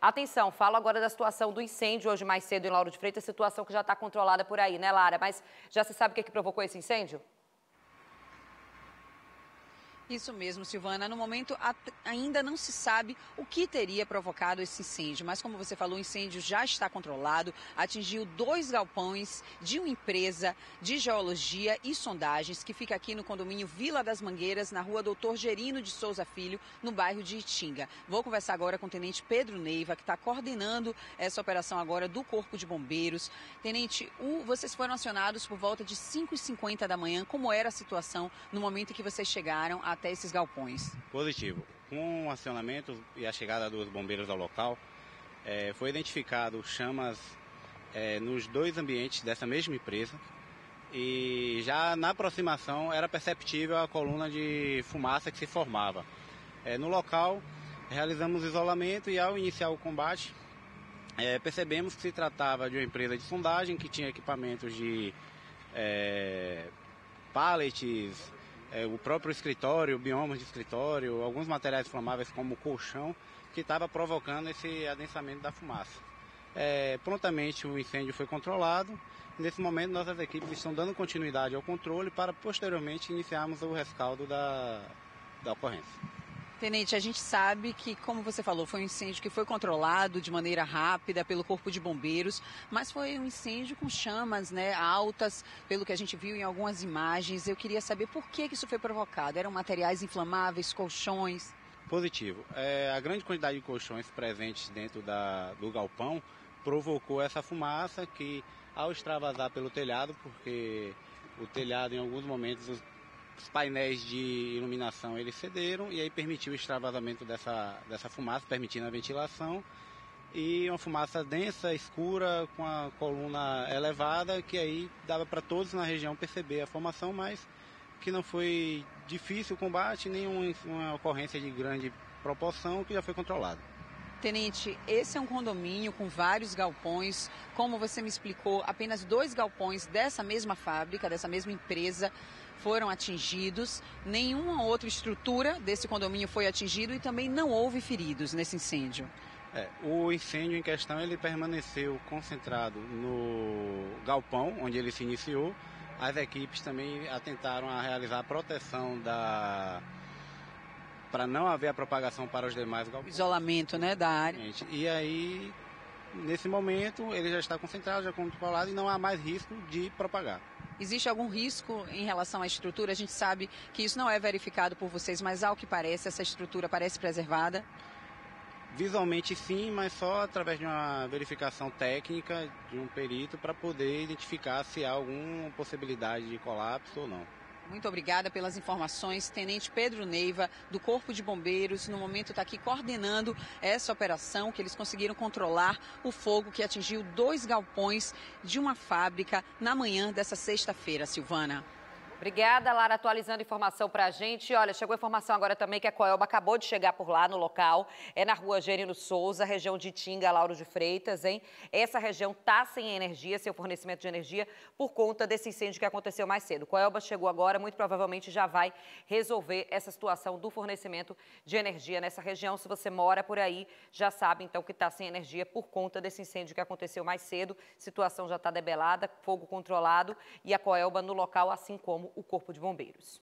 Atenção, falo agora da situação do incêndio hoje mais cedo em Lauro de Freitas, situação que já está controlada por aí, né, Lara? Mas já se sabe o que provocou esse incêndio? Isso mesmo, Silvana. No momento, ainda não se sabe o que teria provocado esse incêndio, mas como você falou, o incêndio já está controlado, atingiu 2 galpões de uma empresa de geologia e sondagens que fica aqui no condomínio Vila das Mangueiras, na rua Doutor Gerino de Souza Filho, no bairro de Itinga. Vou conversar agora com o Tenente Pedro Neiva, que está coordenando essa operação agora do Corpo de Bombeiros. Tenente, vocês foram acionados por volta de 5h50 da manhã. Como era a situação no momento em que vocês chegaram até esses galpões? Positivo. Com o acionamento e a chegada dos bombeiros ao local, foi identificado chamas nos 2 ambientes dessa mesma empresa e já na aproximação era perceptível a coluna de fumaça que se formava. No local, realizamos isolamento e ao iniciar o combate, percebemos que se tratava de uma empresa de sondagem que tinha equipamentos de pallets, o próprio escritório, biomas de escritório, alguns materiais inflamáveis como colchão, que estava provocando esse adensamento da fumaça. Prontamente o incêndio foi controlado. Nesse momento nossas equipes estão dando continuidade ao controle para posteriormente iniciarmos o rescaldo da ocorrência. Tenente, a gente sabe que, como você falou, foi um incêndio que foi controlado de maneira rápida pelo Corpo de Bombeiros, mas foi um incêndio com chamas, né, altas, pelo que a gente viu em algumas imagens. Eu queria saber por que isso foi provocado. Eram materiais inflamáveis, colchões? Positivo. A grande quantidade de colchões presentes dentro do galpão provocou essa fumaça que, ao extravasar pelo telhado, porque o telhado em alguns momentos os painéis de iluminação eles cederam e aí permitiu o extravasamento dessa fumaça, permitindo a ventilação, e uma fumaça densa, escura, com a coluna elevada, que aí dava para todos na região perceber a formação, mas que não foi difícil o combate, nem uma ocorrência de grande proporção, que já foi controlado. Tenente, esse é um condomínio com vários galpões. Como você me explicou, apenas 2 galpões dessa mesma fábrica, dessa mesma empresa, foram atingidos. Nenhuma outra estrutura desse condomínio foi atingido e também não houve feridos nesse incêndio. O incêndio em questão ele permaneceu concentrado no galpão, onde ele se iniciou. As equipes também atentaram a realizar a proteção para não haver a propagação para os demais galpões. Isolamento, né, da área. E aí, nesse momento, ele já está concentrado, já controlado e não há mais risco de propagar. Existe algum risco em relação à estrutura? A gente sabe que isso não é verificado por vocês, mas ao que parece, essa estrutura parece preservada? Visualmente sim, mas só através de uma verificação técnica de um perito para poder identificar se há alguma possibilidade de colapso ou não. Muito obrigada pelas informações. Tenente Pedro Neiva, do Corpo de Bombeiros, no momento está aqui coordenando essa operação, que eles conseguiram controlar o fogo que atingiu 2 galpões de uma fábrica na manhã dessa sexta-feira, Silvana. Obrigada, Lara, atualizando informação pra gente. Olha, chegou a informação agora também que a Coelba acabou de chegar por lá no local. É na rua Gerino Souza, região de Itinga, Lauro de Freitas, hein? Essa região tá sem energia, sem o fornecimento de energia, por conta desse incêndio que aconteceu mais cedo. Coelba chegou agora, muito provavelmente já vai resolver essa situação do fornecimento de energia nessa região. Se você mora por aí, já sabe então que tá sem energia por conta desse incêndio que aconteceu mais cedo. Situação já tá debelada, fogo controlado e a Coelba no local, assim como o Corpo de Bombeiros.